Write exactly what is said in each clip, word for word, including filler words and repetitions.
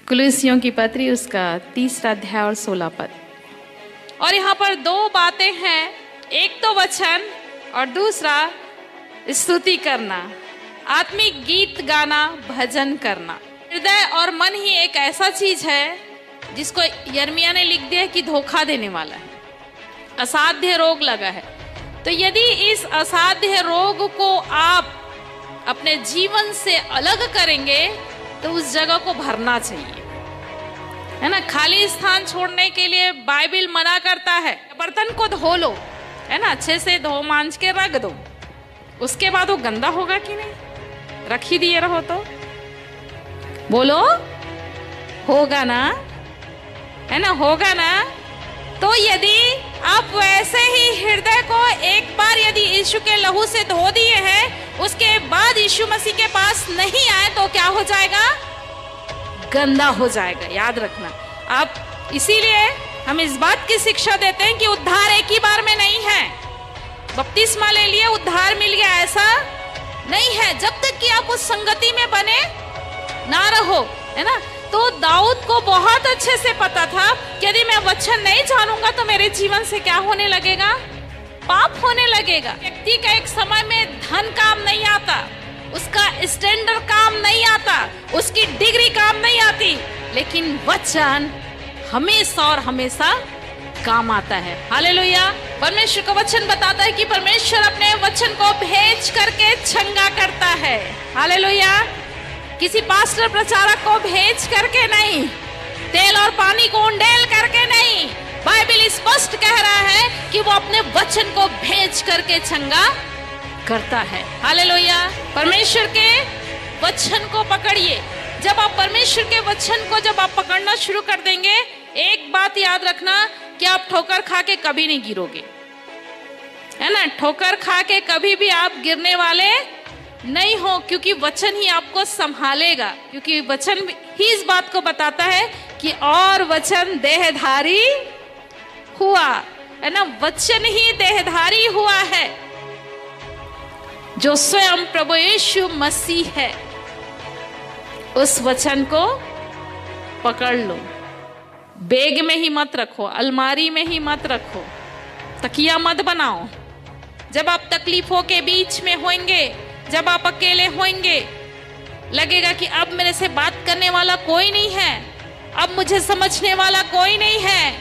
कुलुस्सियों की पत्री उसका तीसरा अध्याय और सोलह पद। और यहाँ पर दो बातें हैं, एक तो वचन और दूसरा स्तुति करना, आत्मिक गीत गाना, भजन करना। हृदय और मन ही एक ऐसा चीज है जिसको यिर्मयाह ने लिख दिया कि धोखा देने वाला है, असाध्य रोग लगा है। तो यदि इस असाध्य रोग को आप अपने जीवन से अलग करेंगे तो उस जगह को भरना चाहिए, है ना। खाली स्थान छोड़ने के लिए बाइबल मना करता है। बर्तन को धो लो, है ना, अच्छे से धो मांज के रख दो, उसके बाद वो गंदा होगा कि नहीं? रख ही दिए रहो तो बोलो होगा ना, है ना, होगा ना। तो यदि आप वैसे ही हृदय को एक बार यदि यीशु के लहू से धो दिए हैं, उसके बाद यीशु मसीह के पास नहीं आए तो क्या हो जाएगा? गंदा हो जाएगा। याद रखना आप। इसीलिए हम इस बात की शिक्षा देते हैं कि उद्धार एक ही बार में नहीं है। बपतिस्मा ले लिए उद्धार मिल गया, ऐसा नहीं है। जब तक कि आप उस संगति में बने ना रहो, है ना। तो दाऊद को बहुत अच्छे से पता था कि यदि मैं वचन नहीं जानूंगा तो मेरे जीवन से क्या होने लगेगा? पाप होने लगेगा। व्यक्ति का एक समय में धन काम नहीं आता, उसका स्टैंडर्ड काम नहीं आता, उसकी डिग्री काम नहीं आती, लेकिन वचन हमेशा और हमेशा काम आता है। हालेलुया। परमेश्वर का वचन बताता है कि परमेश्वर अपने वचन को भेज करके चंगा करता है। हालेलुया। किसी पास्टर प्रचारक को भेज करके नहीं, तेल और पानी को उंडेल करके नहीं, बाइबल स्पष्ट कह रहा है कि वो अपने वचन को भेज करके चंगा करता है। हालेलुया। परमेश्वर के वचन को पकड़िए। जब आप परमेश्वर के वचन को जब आप पकड़ना शुरू कर देंगे, एक बात याद रखना कि आप ठोकर खा के कभी नहीं गिरोगे, है ना। ठोकर खा के कभी भी आप गिरने वाले नहीं हो, क्योंकि वचन ही आपको संभालेगा। क्योंकि वचन ही इस बात को बताता है कि और वचन देहधारी हुआ, है ना। वचन ही देहधारी हुआ है जो स्वयं प्रभु यीशु मसीह है। उस वचन को पकड़ लो। बैग में ही मत रखो, अलमारी में ही मत रखो, तकिया मत बनाओ। जब आप तकलीफों के बीच में होंगे, जब आप अकेले होंगे, लगेगा कि अब मेरे से बात करने वाला कोई नहीं है, अब मुझे समझने वाला कोई नहीं है।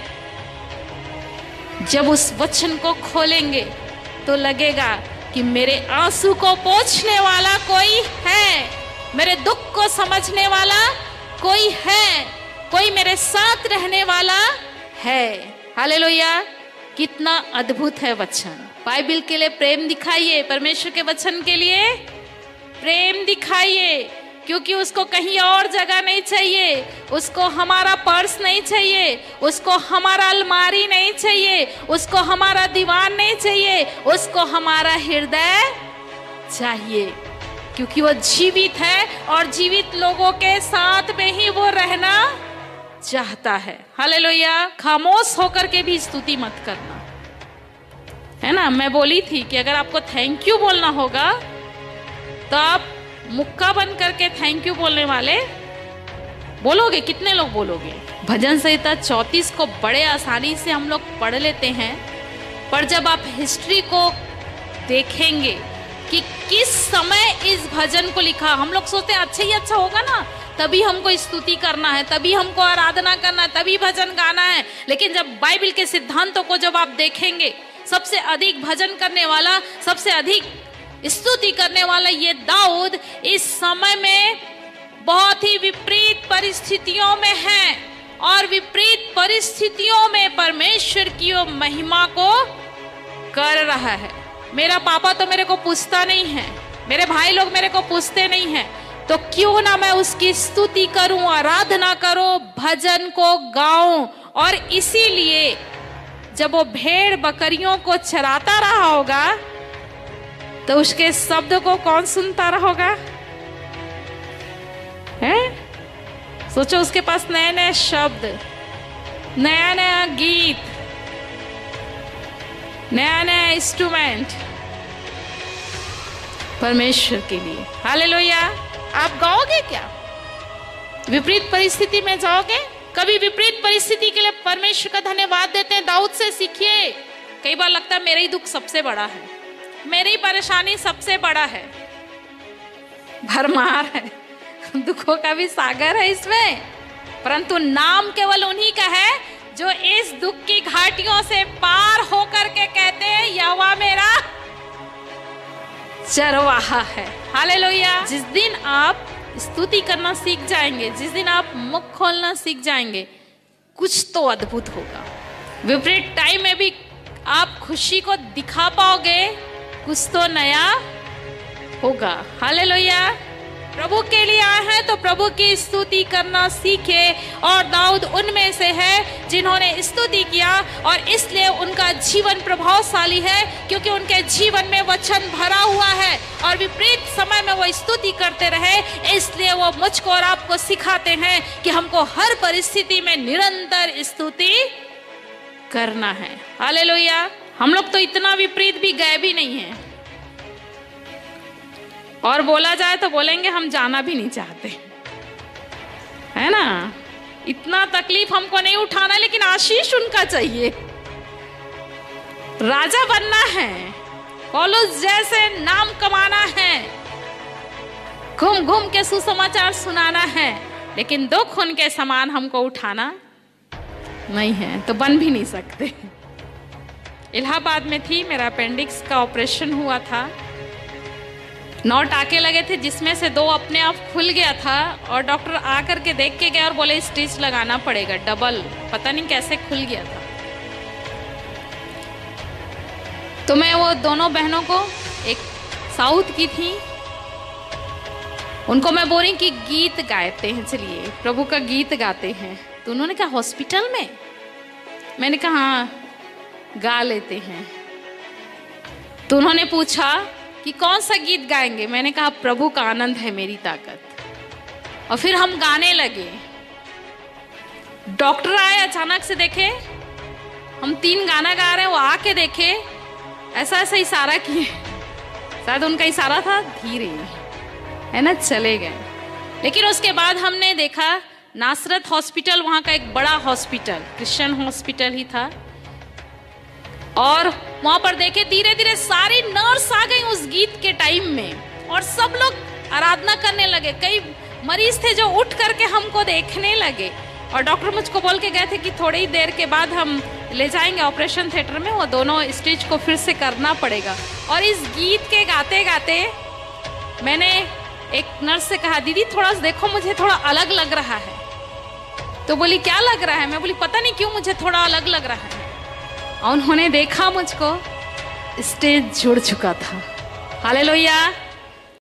जब उस वचन को खोलेंगे तो लगेगा कि मेरे आंसू को पोंछने वाला कोई है, मेरे दुख को समझने वाला कोई है, कोई मेरे साथ रहने वाला है। हालेलुया। कितना अद्भुत है वचन। बाइबल के लिए प्रेम दिखाइए, परमेश्वर के वचन के लिए प्रेम दिखाइए, क्योंकि उसको कहीं और जगह नहीं चाहिए, उसको हमारा पर्स नहीं चाहिए, उसको हमारा अलमारी नहीं चाहिए, उसको हमारा दीवान नहीं चाहिए, उसको हमारा हृदय चाहिए, क्योंकि वो जीवित है और जीवित लोगों के साथ में ही वो रहना चाहता है। हालेलुया। खामोश होकर के भी स्तुति मत करना, है ना। मैं बोली थी कि अगर आपको थैंक यू बोलना होगा तो आप मुक्का बन करके थैंक यू बोलने वाले बोलोगे। कितने लोग बोलोगे? भजन संहिता चौंतीस को बड़े आसानी से हम लोग पढ़ लेते हैं, पर जब आप हिस्ट्री को देखेंगे कि किस समय इस भजन को लिखा, हम लोग सोचते हैं अच्छा ही अच्छा होगा ना, तभी हमको स्तुति करना है, तभी हमको आराधना करना है, तभी भजन गाना है। लेकिन जब बाइबल के सिद्धांतों को जब आप देखेंगे, सबसे अधिक भजन करने वाला, सबसे अधिक स्तुति करने वाला ये दाऊद इस समय में बहुत ही विपरीत परिस्थितियों में है, और विपरीत परिस्थितियों में परमेश्वर की वो महिमा को कर रहा है। मेरा पापा तो मेरे को पूछता नहीं है, मेरे भाई लोग मेरे को पूछते नहीं है, तो क्यों ना मैं उसकी स्तुति करूं, आराधना करूं, भजन को गाऊं। और इसीलिए जब वो भेड़ बकरियों को चराता रहा होगा तो उसके शब्द को कौन सुनता रहोगा? है? सोचो, उसके पास नए नए शब्द, नया नया गीत, नया नया इंस्ट्रूमेंट परमेश्वर के लिए। हालेलुया। आप गाओगे क्या? विपरीत परिस्थिति में जाओगे, कभी विपरीत परिस्थिति के लिए परमेश्वर का धन्यवाद देते हैं। दाऊद से सीखिए। कई बार लगता है मेरा ही दुख सबसे बड़ा है, मेरी ही परेशानी सबसे बड़ा है, भरमार है, दुखों का भी सागर है इसमें, परंतु नाम केवल उन्हीं का है जो इस दुख की घाटियों से पार होकर के कहते हैं यहोवा मेरा चरवाहा है। हालेलुया। जिस दिन आप स्तुति करना सीख जाएंगे, जिस दिन आप मुख खोलना सीख जाएंगे, कुछ तो अद्भुत होगा। विपरीत टाइम में भी आप खुशी को दिखा पाओगे, कुछ तो नया होगा। हालेलुया। प्रभु के लिए आए हैं तो प्रभु की स्तुति करना सीखे, और दाऊद उनमें से है जिन्होंने स्तुति किया, और इसलिए उनका जीवन प्रभावशाली है क्योंकि उनके जीवन में वचन भरा हुआ है और विपरीत समय में वो स्तुति करते रहे। इसलिए वो मुझको और आपको सिखाते हैं कि हमको हर परिस्थिति में निरंतर स्तुति करना है। हालेलुया। हम लोग तो इतना विपरीत भी गए भी नहीं है, और बोला जाए तो बोलेंगे हम जाना भी नहीं चाहते, है ना। इतना तकलीफ हमको नहीं उठाना, लेकिन आशीष उनका चाहिए। राजा बनना है, पौलुस जैसे नाम कमाना है, घूम घूम के सुसमाचार सुनाना है, लेकिन दुख उनके समान हमको उठाना नहीं है, तो बन भी नहीं सकते। इलाहाबाद में थी, मेरा अपेंडिक्स का ऑपरेशन हुआ था। नौ टाके लगे थे जिसमें से दो अपने आप खुल गया था, और डॉक्टर आकर के देख के गया और बोले स्टिच लगाना पड़ेगा डबल, पता नहीं कैसे खुल गया था। तो मैं वो दोनों बहनों को, एक साउथ की थी, उनको मैं बोली कि गीत गाते हैं, चलिए प्रभु का गीत गाते हैं। तो उन्होंने कहा हॉस्पिटल में? मैंने कहा हाँ गा लेते हैं। तो उन्होंने पूछा कि कौन सा गीत गाएंगे? मैंने कहा प्रभु का आनंद है मेरी ताकत। और फिर हम गाने लगे। डॉक्टर आए, अचानक से देखे हम तीन गाना गा रहे हैं, वो आके देखे, ऐसा ऐसा इशारा किए, शायद उनका इशारा था धीरे, है ना, चले गए। लेकिन उसके बाद हमने देखा नासरत हॉस्पिटल, वहाँ का एक बड़ा हॉस्पिटल, क्रिश्चियन हॉस्पिटल ही था, और वहां पर देखे धीरे धीरे सारी नर्स आ गई उस गीत के टाइम में, और सब लोग आराधना करने लगे। कई मरीज थे जो उठ करके हमको देखने लगे, और डॉक्टर मुझको बोल के गए थे कि थोड़ी ही देर के बाद हम ले जाएंगे ऑपरेशन थिएटर में, वो दोनों स्टिच को फिर से करना पड़ेगा। और इस गीत के गाते गाते मैंने एक नर्स से कहा दीदी थोड़ा सा देखो, मुझे थोड़ा अलग लग रहा है। तो बोली क्या लग रहा है? मैं बोली पता नहीं क्यों मुझे थोड़ा अलग लग रहा है। और उन्होंने देखा मुझको, स्टेज जुड़ चुका था। हालेलुया।